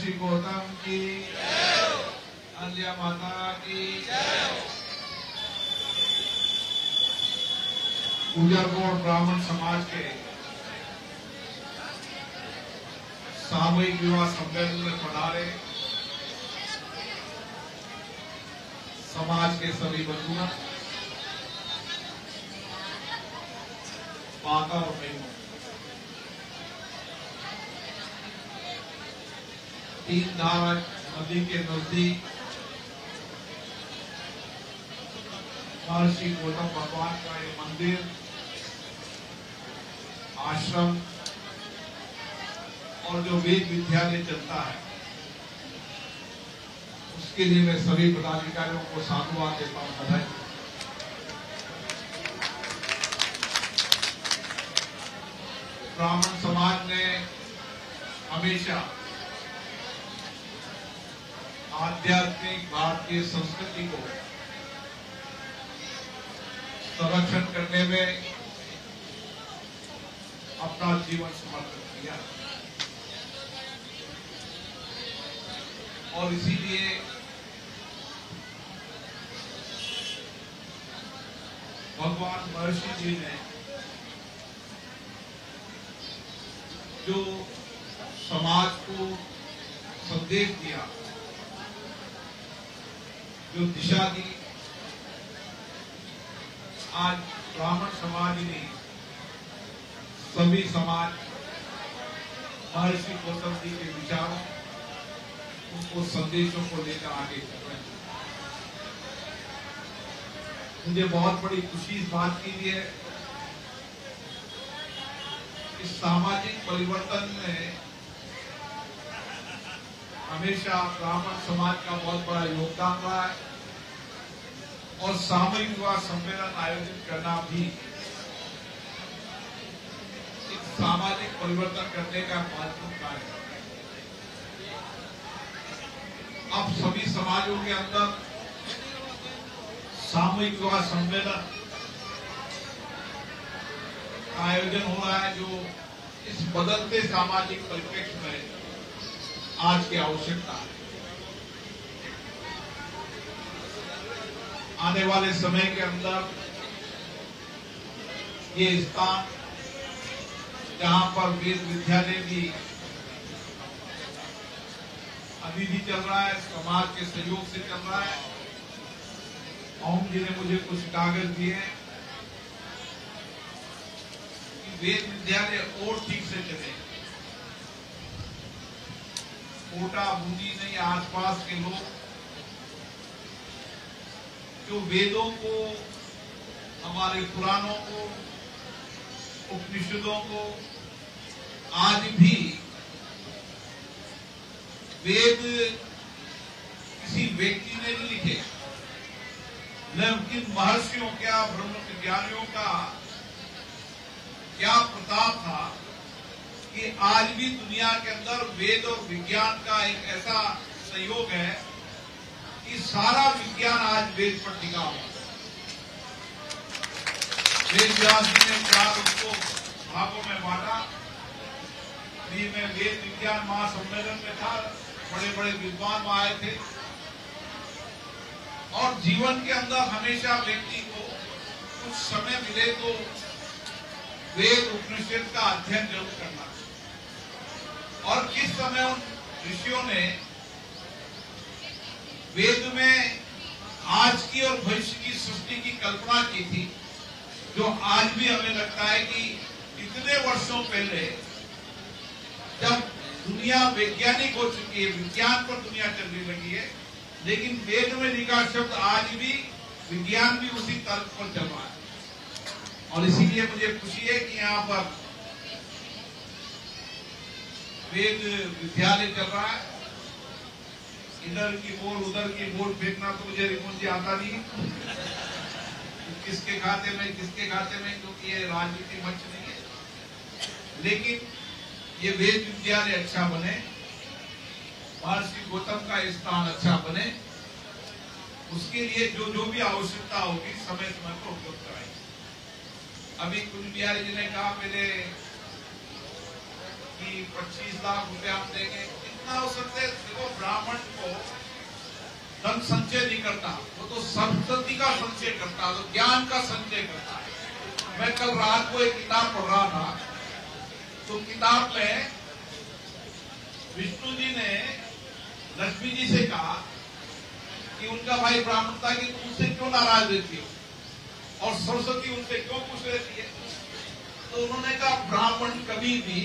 महर्षि गौतम की, अहल्या माता की। गुजरगोड़ ब्राह्मण समाज के सामूहिक विवाह सम्मेलन में पधारे समाज के सभी बंधुओं, माता और बहनों, तीन धारा नदी के नजदीक महर्षि गौतम भगवान का ये मंदिर, आश्रम और जो वेद विद्यालय चलता है, उसके लिए मैं सभी पदाधिकारियों को साधुवाद देता हूं, बधाई। ब्राह्मण समाज ने हमेशा आध्यात्मिक भारतीय संस्कृति को संरक्षण करने में अपना जीवन समर्पित किया और इसीलिए भगवान महर्षि जी ने जो समाज को संदेश दिया, जो दिशा दी, आज ब्राह्मण समाज ने सभी समाज महर्षि गौतम जी के विचारों, उनको संदेशों को लेकर आगे चल रहे हैं। मुझे बहुत बड़ी खुशी इस बात की है, इस सामाजिक परिवर्तन में हमेशा ब्राह्मण समाज का बहुत बड़ा योगदान रहा है और सामूहिक विवाह सम्मेलन आयोजित करना भी एक सामाजिक परिवर्तन करने का महत्वपूर्ण कार्य है। अब सभी समाजों के अंदर सामूहिक विवाह सम्मेलन का आयोजन हो रहा है, जो इस बदलते सामाजिक परिप्रेक्ष्य में आज की आवश्यकता है। आने वाले समय के अंदर ये स्थान जहां पर वेद विद्यालय भी अभी भी चल रहा है, समाज के सहयोग से चल रहा है। ओम जी ने मुझे कुछ कागज दिए कि वेद विद्यालय और ठीक से चले, कोटा बूंदी नहीं, आसपास के लोग जो वेदों को, हमारे पुराणों को, उपनिषदों को आज भी वेद किसी व्यक्ति ने नहीं लिखे, लेकिन महर्षियों क्या, ब्रह्म विज्ञानियों का क्या प्रताप था कि आज भी दुनिया के अंदर वेद और विज्ञान का एक ऐसा सहयोग है कि सारा विज्ञान आज वेद पर टिका हुआ। वेद व्यास जी ने 4 उसको भागों में बांटा। मैं वेद विज्ञान महासम्मेलन में था, बड़े बड़े विद्वान वहां आए थे और जीवन के अंदर हमेशा व्यक्ति को कुछ समय मिले तो वेद उपनिषद का अध्ययन जरूर करना चाहिए। और किस समय उन ऋषियों ने वेद में आज की और भविष्य की सृष्टि की कल्पना की थी, जो आज भी हमें लगता है कि इतने वर्षों पहले जब दुनिया वैज्ञानिक हो चुकी है, विज्ञान पर दुनिया चलने लगी है, लेकिन वेद में लिखा शब्द आज भी विज्ञान भी उसी तर्क पर चल रहा है। और इसीलिए मुझे खुशी है कि यहाँ पर वेद विद्यालय चल रहा है। इधर की बोल उधर की बोल फेंकना तो मुझे रिमोन जी आता नहीं, किसके खाते में किसके खाते में, क्योंकि ये राजनीति मंच नहीं है। लेकिन ये वेद विद्यालय अच्छा बने, महर्षि गौतम का स्थान अच्छा बने, उसके लिए जो भी आवश्यकता होगी समय समय पर उपलब्ध कराएंगे। अभी कुंज बिहारी जी ने कहा पहले कि 25 लाख रुपया हम देंगे, जितना हो सकता है, देखो ब्राह्मण को धन संचय नहीं करता, वो तो संपत्ति का संचय करता है, तो ज्ञान का संचय करता है। मैं कल रात को एक किताब पढ़ रहा था, तो किताब में विष्णु जी ने लक्ष्मी जी से कहा कि उनका भाई ब्राह्मणता की तुम उनसे क्यों नाराज रहती हो और सरस्वती उनसे क्यों खुश रहती है। तो उन्होंने कहा ब्राह्मण कभी भी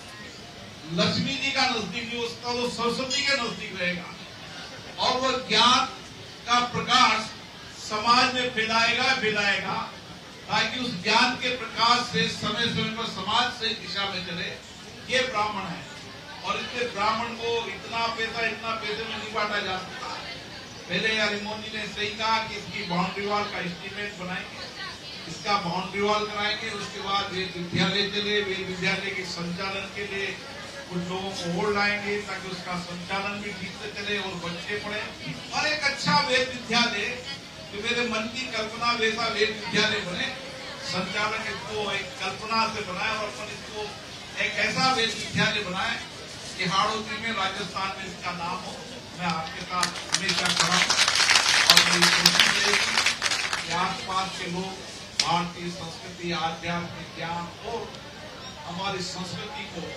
लक्ष्मी जी का नजदीक नहीं, उसका वो सरस्वती के नजदीक रहेगा और वह ज्ञान का प्रकाश समाज में फैलाएगा ताकि उस ज्ञान के प्रकाश से समय समय पर समाज से दिशा में चले। ये ब्राह्मण है और इसलिए ब्राह्मण को इतना पैसे में नहीं बांटा जा सकता। पहले हरिमोहन जी ने सही कहा कि इसकी बाउंड्री वॉल का एस्टीमेट बनाएंगे, इसका बाउंड्री वॉल कराएंगे, उसके बाद वेद विद्यालय चले, वेद विद्यालय के संचालन के लिए कुछ लोगों को और लाएंगे ताकि उसका संचालन भी ठीक से चले और बच्चे पढ़े और एक अच्छा वेद विद्यालय, जो मेरे मन की कल्पना वैसा वेद विद्यालय बने। संचालक इसको एक कल्पना से बनाए और अपन इसको एक ऐसा वेद विद्यालय बनाए कि हाड़ौती में, राजस्थान में इसका नाम हो। मैं आपके साथ हमेशा खड़ा हूं और मेरी कोशिश रहेगी कि आसपास के लोग भारतीय संस्कृति, आध्यात्मिक ज्ञान और हमारी संस्कृति को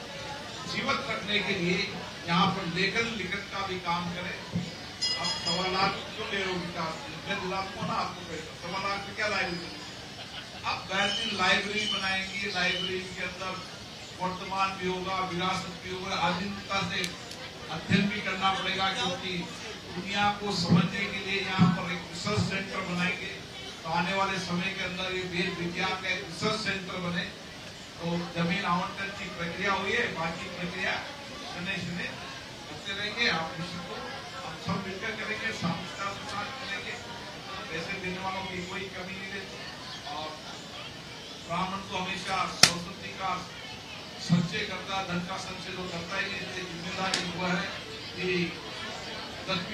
जीवित रखने के लिए यहाँ पर लेखन लिखत का भी काम करें। अब 1.25 लाख क्यों ले रहे हो विकास, मैं दिलाऊंगा ना आपको पैसा। 1.25 लाख से क्या लाइब्रेरी, अब बेहतरीन लाइब्रेरी बनाएंगे, लाइब्रेरी के अंदर वर्तमान भी होगा, विरासत भी होगा, आधुनिकता से अध्ययन भी करना पड़ेगा क्योंकि दुनिया को समझने के लिए यहाँ पर एक रिसर्च सेंटर बनाएंगे। तो आने वाले समय के अंदर ये वेद विज्ञान का एक रिसर्च सेंटर बने। तो जमीन आवंटन की प्रक्रिया हुई है, बाकी प्रक्रिया सुने करते रहेंगे। आप निश्चित को हम सब मिलकर करेंगे, सामूहिकता के साथ करेंगे, पैसे देने वालों की कोई कमी नहीं रहती। और ब्राह्मण तो हमेशा सरस्वती का संचय करता, धन का संचय तो करता ही नहीं, इसलिए जिम्मेदारी हुआ है कि लक्ष्मी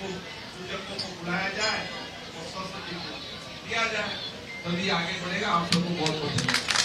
पूजकों को बुलाया जाए और सरस्वती को दिया जाए, तभी आगे बढ़ेगा। आप सबको बहुत बहुत धन्यवाद।